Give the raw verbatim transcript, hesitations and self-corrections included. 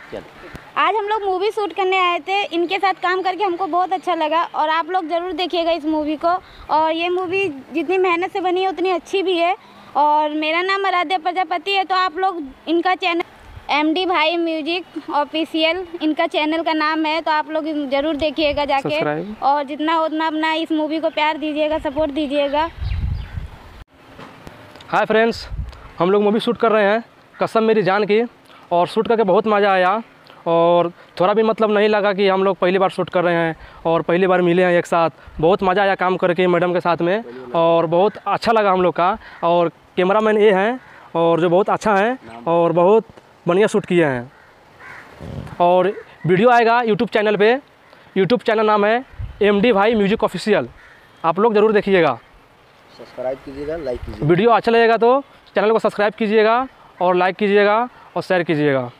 आज हम लोग मूवी शूट करने आए थे, इनके साथ काम करके हमको बहुत अच्छा लगा और आप लोग ज़रूर देखिएगा इस मूवी को। और ये मूवी जितनी मेहनत से बनी है उतनी अच्छी भी है। और मेरा नाम आराध्या प्रजापति है, तो आप लोग इनका चैनल एम डी भाई म्यूजिक ऑफिशियल इनका चैनल का नाम है, तो आप लोग ज़रूर देखिएगा जाके और जितना उतना अपना इस मूवी को प्यार दीजिएगा, सपोर्ट दीजिएगा। हाय फ्रेंड्स, हम लोग मूवी शूट कर रहे हैं कसम मेरी जान की, और शूट करके बहुत मज़ा आया और थोड़ा भी मतलब नहीं लगा कि हम लोग पहली बार शूट कर रहे हैं और पहली बार मिले हैं एक साथ। बहुत मज़ा आया काम करके मैडम के साथ में और बहुत अच्छा लगा हम लोग का। और कैमरामैन ये हैं और जो बहुत अच्छा हैं और बहुत बढ़िया शूट किए हैं। और वीडियो आएगा यूट्यूब चैनल पे, यूट्यूब चैनल नाम है एम डी भाई म्यूजिक ऑफिशियल, आप लोग ज़रूर देखिएगा, सब्सक्राइब कीजिएगा, लाइक कीजिएगा। वीडियो अच्छा लगेगा तो चैनल को सब्सक्राइब कीजिएगा और लाइक कीजिएगा और शेयर कीजिएगा।